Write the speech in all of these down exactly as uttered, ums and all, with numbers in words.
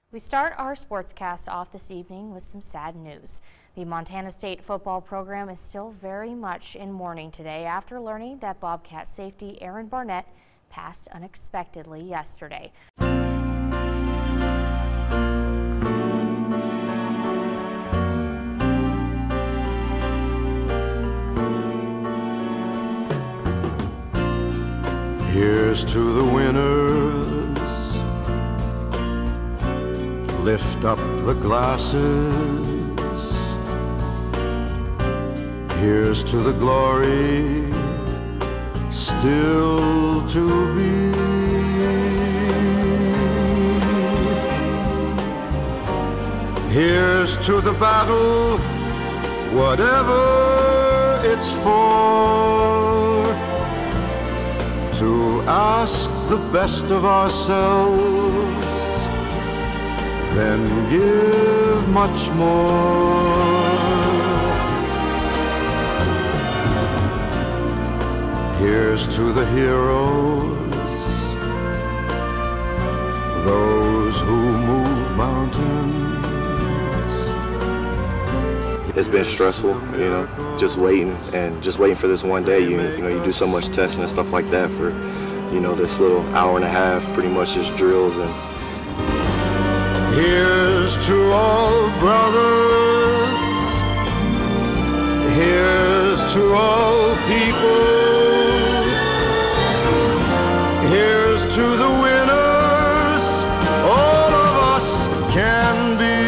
We start our sportscast off this evening with some sad news. The Montana State football program is still very much in mourning today after learning that Bobcat safety Aaron Barnett passed unexpectedly yesterday. Here's to the winners, lift up the glasses. Here's to the glory still to be. Here's to the battle, whatever it's for, to ask the best of ourselves, then give much more. Here's to the heroes, those who move mountains. It's been stressful, you know, just waiting and just waiting for this one day. You, you know, you do so much testing and stuff like that for, you know, this little hour and a half, pretty much just drills. And here's to all brothers, here's to all people, here's to the winners all of us can be.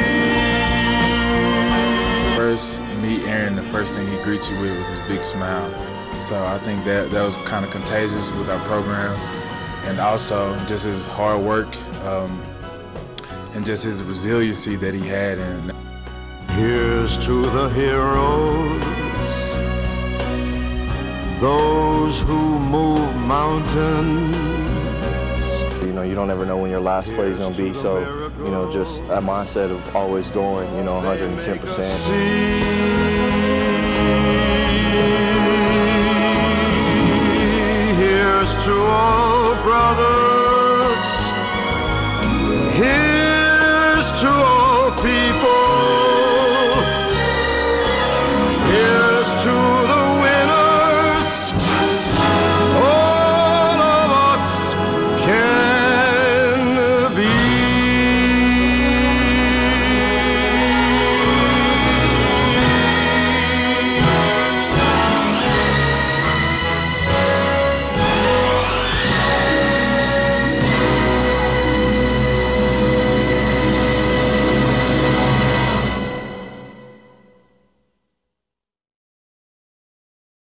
First, meet Aaron, the first thing he greets you with with his big smile. So I think that that was kind of contagious with our program, and also just his hard work um, and just his resiliency that he had. And here's to the heroes, those who move mountains. you know, you don't ever know when your last play is going to be, so, you know, just that mindset of always going, you know, one hundred ten percent. Here's to all brothers. Here's